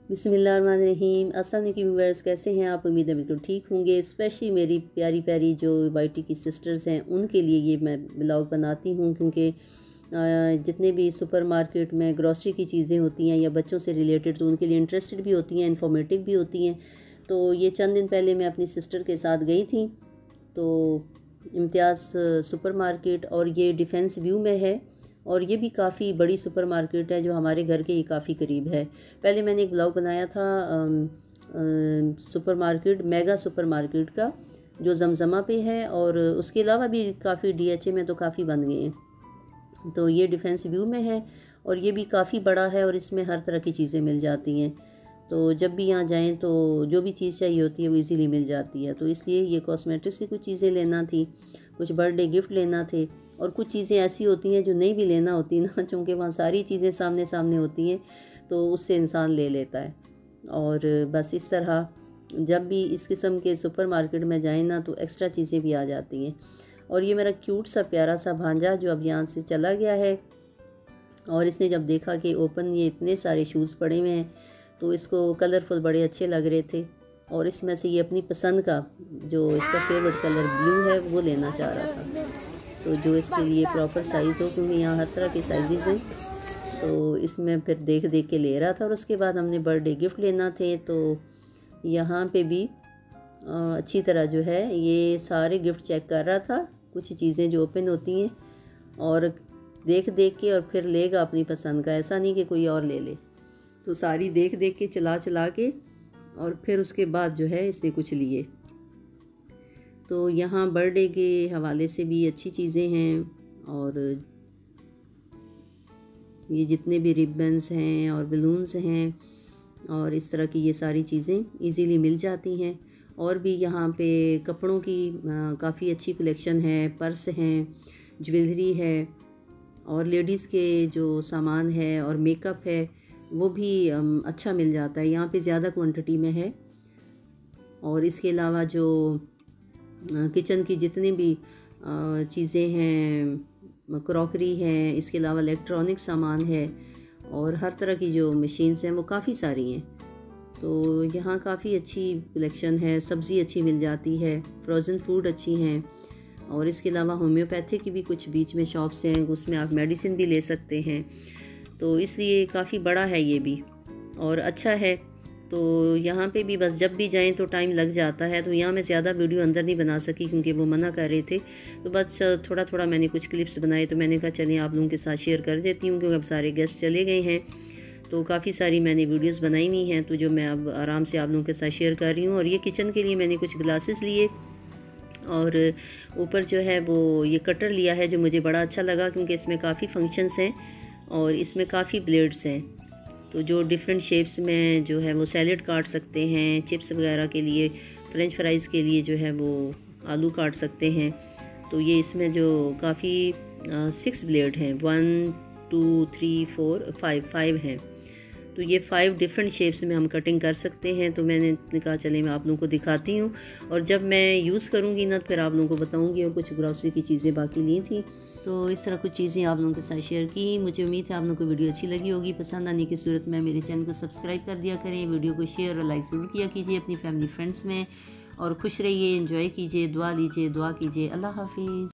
बिस्मिल्लाहिर्रहमानिर्रहीम। अस्सलाम वालेकुम व्यूअर्स, कैसे हैं आप? उम्मीद है बिल्कुल ठीक होंगे। स्पेशली मेरी प्यारी प्यारी जो वाईटी की सिस्टर्स हैं उनके लिए ये मैं ब्लॉग बनाती हूँ, क्योंकि जितने भी सुपर मार्केट में ग्रॉसरी की चीज़ें होती हैं या बच्चों से रिलेटेड, तो उनके लिए इंटरेस्टेड भी होती हैं, इन्फॉर्मेटिव भी होती हैं। तो ये चंद दिन पहले मैं अपनी सिस्टर के साथ गई थी, तो इम्तियाज़ सुपर मार्केट, और ये डिफेंस व्यू में है, और ये भी काफ़ी बड़ी सुपर मार्केट है जो हमारे घर के ही काफ़ी करीब है। पहले मैंने एक ब्लॉग बनाया था super market, mega super market का, जो जमजमा पे है, और उसके अलावा भी काफ़ी डीएचए में तो काफ़ी बन गए हैं। तो ये डिफेंस व्यू में है और ये भी काफ़ी बड़ा है, और इसमें हर तरह की चीज़ें मिल जाती हैं। तो जब भी यहाँ जाएं तो जो भी चीज़ चाहिए होती है वो इजीली मिल जाती है। तो इसलिए ये कॉस्मेटिक्स से कुछ चीज़ें लेना थी, कुछ बर्थडे गिफ्ट लेना थे, और कुछ चीज़ें ऐसी होती हैं जो नहीं भी लेना होती ना, चूँकि वहाँ सारी चीज़ें सामने सामने होती हैं, तो उससे इंसान ले लेता है। और बस इस तरह जब भी इस किस्म के सुपर मार्केट में जाएँ ना, तो एक्स्ट्रा चीज़ें भी आ जाती हैं। और ये मेरा क्यूट सा प्यारा सा भांजा जो अब यहाँ से चला गया है, और इसने जब देखा कि ओपन ये इतने सारे शूज़ पड़े हुए हैं, तो इसको कलरफुल बड़े अच्छे लग रहे थे, और इसमें से ये अपनी पसंद का, जो इसका फेवरेट कलर ब्लू है, वो लेना चाह रहा था। तो जो इसके लिए प्रॉपर साइज़ हो, क्योंकि यहाँ हर तरह के साइज़ हैं, तो इसमें फिर देख देख के ले रहा था। और उसके बाद हमने बर्थडे गिफ्ट लेना थे, तो यहाँ पे भी अच्छी तरह जो है ये सारे गिफ्ट चेक कर रहा था। कुछ चीज़ें जो ओपन होती हैं, और देख देख के और फिर लेगा अपनी पसंद का, ऐसा नहीं कि कोई और ले ले। तो सारी देख देख के, चला चला के, और फिर उसके बाद जो है इसने कुछ लिए। तो यहाँ बर्थडे के हवाले से भी अच्छी चीज़ें हैं, और ये जितने भी रिबन्स हैं और बलून्स हैं और इस तरह की ये सारी चीज़ें इजीली मिल जाती हैं। और भी यहाँ पे कपड़ों की काफ़ी अच्छी कलेक्शन है, पर्स हैं, ज्वेलरी है, और लेडीज़ के जो सामान है और मेकअप है वो भी अच्छा मिल जाता है। यहाँ पे ज़्यादा क्वांटिटी में है। और इसके अलावा जो किचन की जितनी भी चीज़ें हैं, क्रॉकरी है, इसके अलावा इलेक्ट्रॉनिक सामान है, और हर तरह की जो मशीन्स हैं वो काफ़ी सारी हैं। तो यहाँ काफ़ी अच्छी कलेक्शन है, सब्ज़ी अच्छी मिल जाती है, फ्रोज़न फूड अच्छी हैं, और इसके अलावा होम्योपैथिक की भी कुछ बीच में शॉप्स हैं, उसमें आप मेडिसिन भी ले सकते हैं। तो इसलिए काफ़ी बड़ा है ये भी, और अच्छा है। तो यहाँ पे भी बस जब भी जाएं तो टाइम लग जाता है, तो यहाँ मैं ज़्यादा वीडियो अंदर नहीं बना सकी क्योंकि वो मना कर रहे थे। तो बस थोड़ा थोड़ा मैंने कुछ क्लिप्स बनाए, तो मैंने कहा चलिए आप लोगों के साथ शेयर कर देती हूँ, क्योंकि अब सारे गेस्ट चले गए हैं। तो काफ़ी सारी मैंने वीडियोस बनाई हुई हैं, तो जो मैं अब आराम से आप लोगों के साथ शेयर कर रही हूँ। और ये किचन के लिए मैंने कुछ ग्लासेस लिए, और ऊपर जो है वो ये कटर लिया है जो मुझे बड़ा अच्छा लगा, क्योंकि इसमें काफ़ी फंक्शंस हैं और इसमें काफ़ी ब्लेड्स हैं। तो जो डिफरेंट शेप्स में जो है वो सैलेड काट सकते हैं, चिप्स वगैरह के लिए, फ्रेंच फ्राइज़ के लिए जो है वो आलू काट सकते हैं। तो ये इसमें जो काफ़ी 6 ब्लेड हैं, 1 2 3 4 5 हैं। तो ये 5 डिफरेंट शेप्स में हम कटिंग कर सकते हैं। तो मैंने कहा चले मैं आप लोगों को दिखाती हूँ, और जब मैं यूज़ करूँगी ना फिर आप लोगों को बताऊँगी। और कुछ ग्रॉसरी की चीज़ें बाकी ली थी, तो इस तरह कुछ चीज़ें आप लोगों के साथ शेयर की। मुझे उम्मीद है आप लोगों को वीडियो अच्छी लगी होगी। पसंद आने की सूरत में मेरे चैनल को सब्सक्राइब कर दिया करें, वीडियो को शेयर और लाइक ज़रूर किया कीजिए अपनी फैमिली फ्रेंड्स में। और खुश रहिए, एंजॉय कीजिए, दुआ लीजिए, दुआ कीजिए। अल्लाह हाफिज़।